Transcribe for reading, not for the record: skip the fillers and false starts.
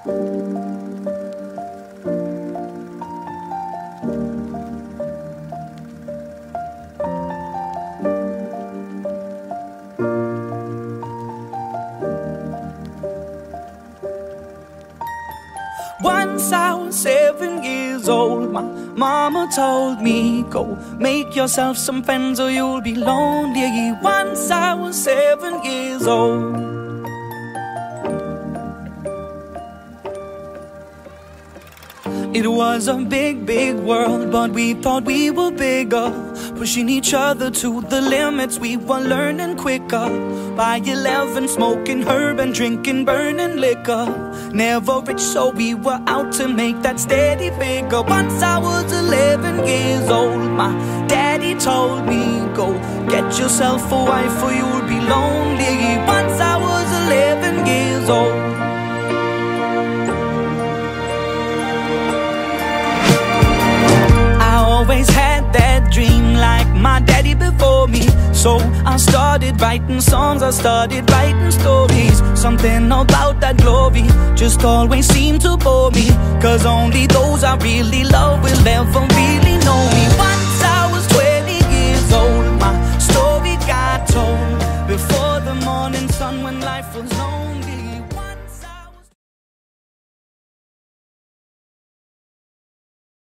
Once I was 7 years old, my mama told me, go make yourself some friends or you'll be lonely. Once I was 7 years old. It was a big, big world, but we thought we were bigger, pushing each other to the limits. We were learning quicker. By 11, smoking herb and drinking burning liquor. Never rich, so we were out to make that steady figure. Once I was 11 years old, my daddy told me, go get yourself a wife or you'll be lonely. Once I was 11 years old. Always had that dream like my daddy before me. So I started writing songs, I started writing stories. Something about that glory just always seemed to bore me, cause only those I really love will ever really know me. Once I was 20 years old,